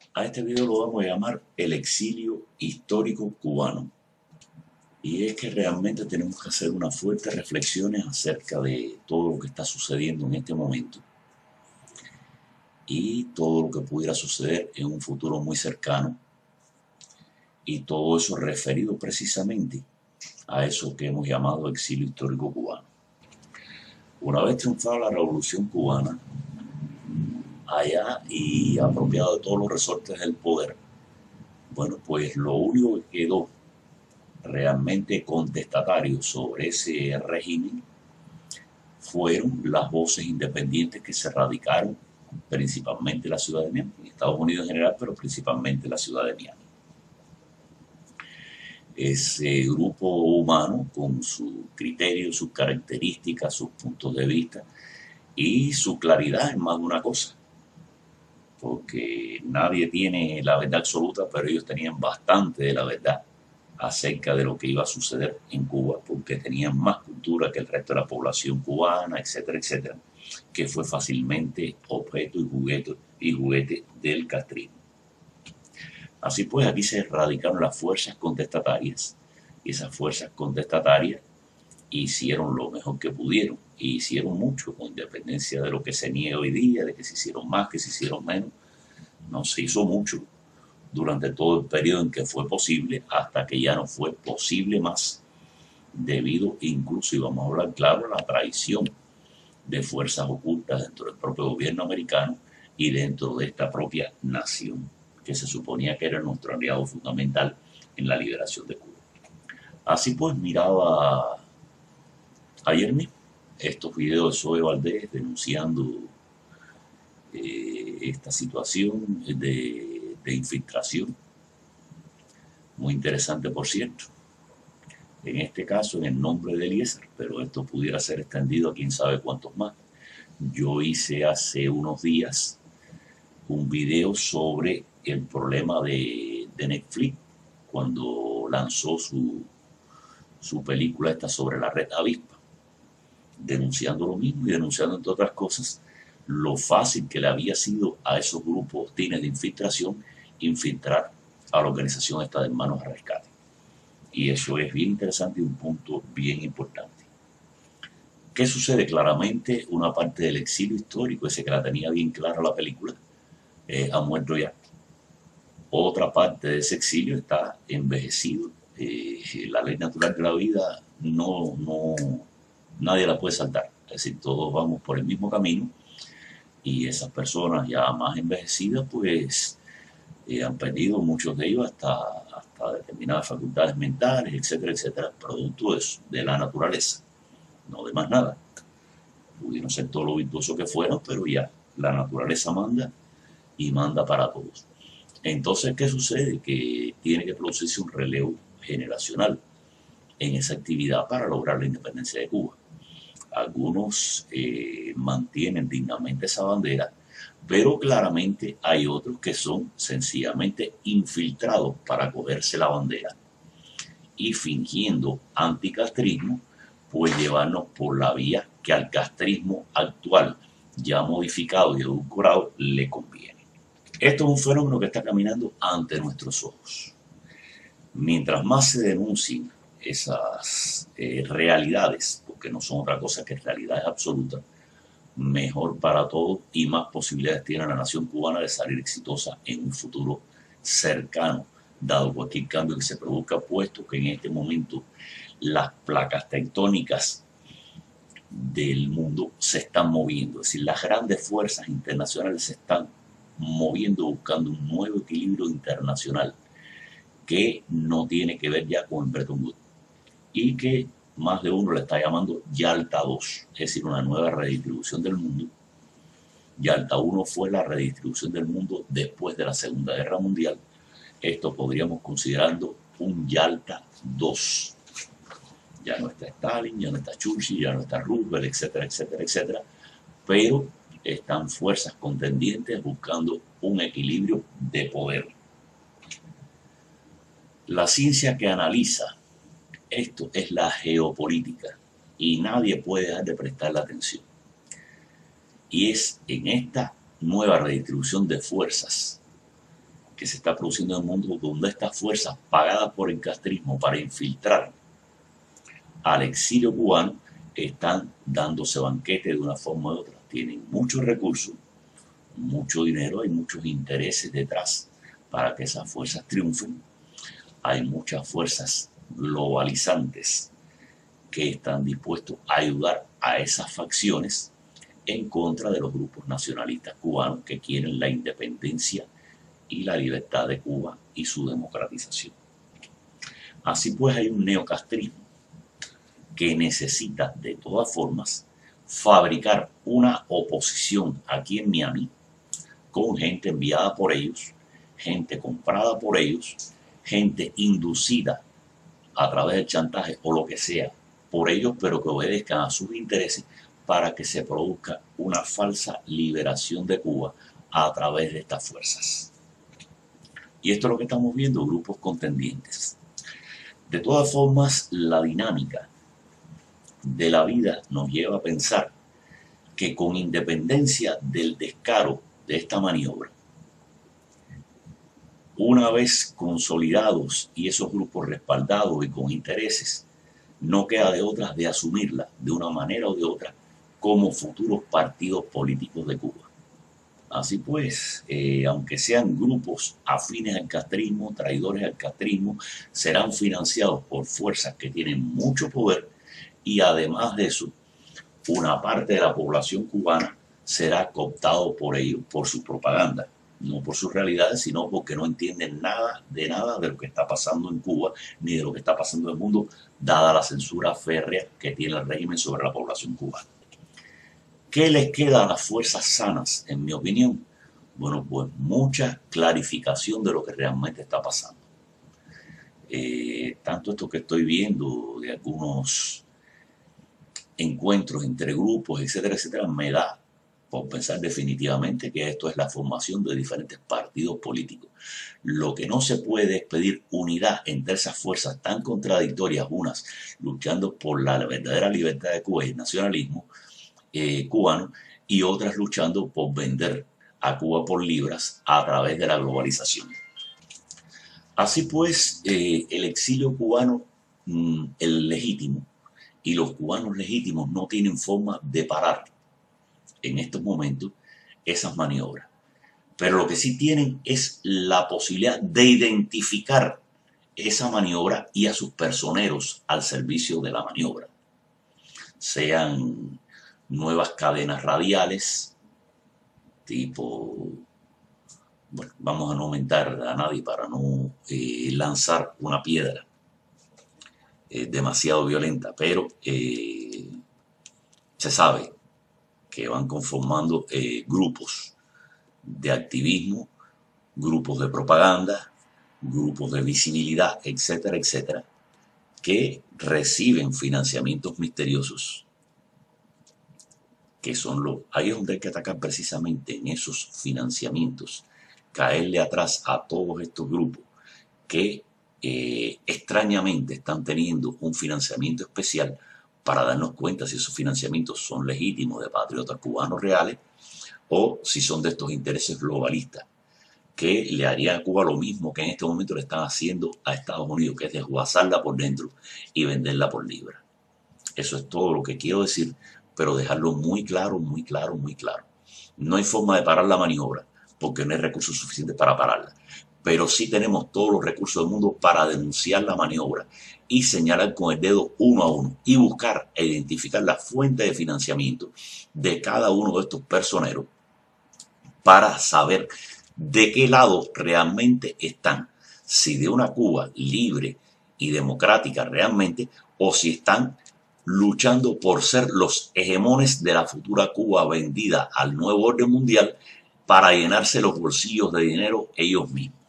A este video lo vamos a llamar el exilio histórico cubano. Y es que realmente tenemos que hacer unas fuertes reflexiones acerca de todo lo que está sucediendo en este momento y todo lo que pudiera suceder en un futuro muy cercano, y todo eso referido precisamente a eso que hemos llamado exilio histórico cubano. Una vez triunfada la Revolución Cubana, allá y apropiado de todos los resortes del poder, bueno, pues lo único que quedó realmente contestatario sobre ese régimen fueron las voces independientes que se radicaron principalmente en la ciudad de Miami, en Estados Unidos en general, pero principalmente en la ciudad de Miami. Ese grupo humano, con su criterio, sus características, sus puntos de vista y su claridad en más de una cosa, porque nadie tiene la verdad absoluta, pero ellos tenían bastante de la verdad acerca de lo que iba a suceder en Cuba, porque tenían más cultura que el resto de la población cubana, etcétera, etcétera, que fue fácilmente objeto y juguete del castrismo. Así pues, aquí se erradicaron las fuerzas contestatarias, y esas fuerzas contestatarias hicieron lo mejor que pudieron, y hicieron mucho, con independencia de lo que se niega hoy día, de que se hicieron más, que se hicieron menos. No se hizo mucho durante todo el periodo en que fue posible, hasta que ya no fue posible más, debido incluso, y vamos a hablar claro, a la traición de fuerzas ocultas dentro del propio gobierno americano y dentro de esta propia nación, que se suponía que era nuestro aliado fundamental en la liberación de Cuba. Así pues, miraba ayer mismo estos videos de Zoe Valdés denunciando esta situación de infiltración, muy interesante por cierto, en este caso en el nombre de Eliezer, pero esto pudiera ser extendido a quién sabe cuántos más. Yo hice hace unos días un video sobre el problema de Netflix cuando lanzó su película esta sobre la red avispa, denunciando lo mismo y denunciando, entre otras cosas, lo fácil que le había sido a esos grupos hostiles de infiltración infiltrar a la organización esta de Hermanos al Rescate. Y eso es bien interesante y un punto bien importante. ¿Qué sucede? Claramente una parte del exilio histórico, ese que la tenía bien clara la película, ha muerto ya. Otra parte de ese exilio está envejecido. La ley natural de la vida nadie la puede saltar. Es decir, todos vamos por el mismo camino, y esas personas ya más envejecidas pues han perdido, muchos de ellos, hasta determinadas facultades mentales, etcétera, etcétera, producto de la naturaleza, no de más nada. Pudieron ser todo lo virtuoso que fueron, pero ya la naturaleza manda, y manda para todos. Entonces, ¿qué sucede? Que tiene que producirse un relevo generacional en esa actividad para lograr la independencia de Cuba. Algunos mantienen dignamente esa bandera, pero claramente hay otros que son sencillamente infiltrados para cogerse la bandera y, fingiendo anticastrismo, pues llevarnos por la vía que al castrismo actual, ya modificado y edulcorado, le conviene. Esto es un fenómeno que está caminando ante nuestros ojos. Mientras más se denuncien esas realidades, porque no son otra cosa que realidades absolutas, mejor para todos y más posibilidades tiene la nación cubana de salir exitosa en un futuro cercano, dado cualquier cambio que se produzca, puesto que en este momento las placas tectónicas del mundo se están moviendo. Es decir, las grandes fuerzas internacionales se están moviendo, buscando un nuevo equilibrio internacional que no tiene que ver ya con el Bretton Woods, y que más de uno le está llamando Yalta II, es decir, una nueva redistribución del mundo. Yalta I fue la redistribución del mundo después de la Segunda Guerra Mundial. Esto podríamos considerando un Yalta II. Ya no está Stalin, ya no está Churchill, ya no está Roosevelt, etcétera, etcétera, etcétera, pero están fuerzas contendientes buscando un equilibrio de poder. La ciencia que analiza esto es la geopolítica, y nadie puede dejar de prestarle atención. Y es en esta nueva redistribución de fuerzas que se está produciendo en el mundo, donde estas fuerzas pagadas por el castrismo para infiltrar al exilio cubano están dándose banquete de una forma u otra. Tienen muchos recursos, mucho dinero, hay muchos intereses detrás para que esas fuerzas triunfen. Hay muchas fuerzas globalizantes que están dispuestos a ayudar a esas facciones en contra de los grupos nacionalistas cubanos que quieren la independencia y la libertad de Cuba y su democratización. Así pues, hay un neocastrismo que necesita de todas formas fabricar una oposición aquí en Miami con gente enviada por ellos, gente comprada por ellos, gente inducida a través del chantaje o lo que sea por ellos, pero que obedezcan a sus intereses para que se produzca una falsa liberación de Cuba a través de estas fuerzas. Y esto es lo que estamos viendo, grupos contendientes. De todas formas, la dinámica de la vida nos lleva a pensar que con independencia del descaro de esta maniobra, una vez consolidados y esos grupos respaldados y con intereses, no queda de otras de asumirla de una manera o de otra como futuros partidos políticos de Cuba. Así pues, aunque sean grupos afines al castrismo, traidores al castrismo, serán financiados por fuerzas que tienen mucho poder y además de eso, una parte de la población cubana será cooptado por ellos, por su propaganda, no por sus realidades, sino porque no entienden nada de lo que está pasando en Cuba, ni de lo que está pasando en el mundo, dada la censura férrea que tiene el régimen sobre la población cubana. ¿Qué les queda a las fuerzas sanas, en mi opinión? Bueno, pues mucha clarificación de lo que realmente está pasando. Tanto esto que estoy viendo de algunos encuentros entre grupos, etcétera, etcétera, me da por pensar definitivamente que esto es la formación de diferentes partidos políticos. Lo que no se puede es pedir unidad entre esas fuerzas tan contradictorias, unas luchando por la verdadera libertad de Cuba y el nacionalismo cubano, y otras luchando por vender a Cuba por libras a través de la globalización. Así pues, el exilio cubano, el legítimo, y los cubanos legítimos no tienen forma de parar en estos momentos esas maniobras. Pero lo que sí tienen es la posibilidad de identificar esa maniobra y a sus personeros al servicio de la maniobra. Sean nuevas cadenas radiales, tipo, bueno, vamos a no aumentar a nadie para no lanzar una piedra demasiado violenta, pero se sabe que van conformando grupos de activismo, grupos de propaganda, grupos de visibilidad, etcétera, etcétera, que reciben financiamientos misteriosos, que son ahí es donde hay que atacar precisamente en esos financiamientos, caerle atrás a todos estos grupos que extrañamente están teniendo un financiamiento especial para darnos cuenta si esos financiamientos son legítimos de patriotas cubanos reales o si son de estos intereses globalistas que le harían a Cuba lo mismo que en este momento le están haciendo a Estados Unidos, que es desguazarla por dentro y venderla por libra. Eso es todo lo que quiero decir, pero dejarlo muy claro, muy claro, muy claro. No hay forma de parar la maniobra porque no hay recursos suficientes para pararla. Pero sí tenemos todos los recursos del mundo para denunciar la maniobra y señalar con el dedo uno a uno y buscar e identificar la fuente de financiamiento de cada uno de estos personeros para saber de qué lado realmente están. Si de una Cuba libre y democrática realmente, o si están luchando por ser los hegemones de la futura Cuba vendida al nuevo orden mundial para llenarse los bolsillos de dinero ellos mismos.